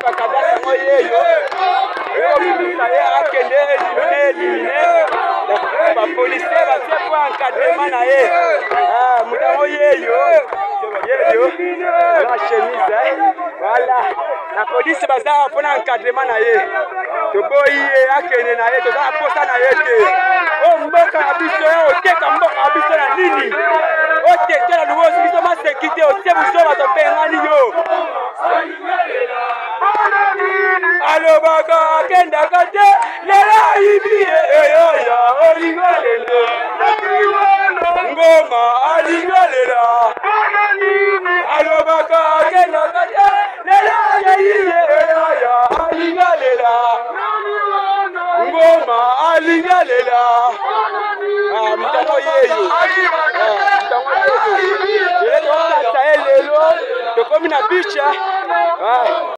bakabasa moyeyo ebimisa ye akende elimine bapolisier batie po encadrement na ye mutango yeyo la chemise voilà la police baza mpona encadrement na ye toboyi ye akende na ye toza posa na ye te o mboka na biso ya oteka mboka na biso na nini otekela luwozi biso masekite otie buso bato pengani yo alobaka akendaka te lela yibie eyoya olingalele ngoma alingalela alobaka akendaka te lela yibie eyoya alingalela ngoma alingalela mutango yeyo mutango yeyo lelo tokota elelo tokomi na bicha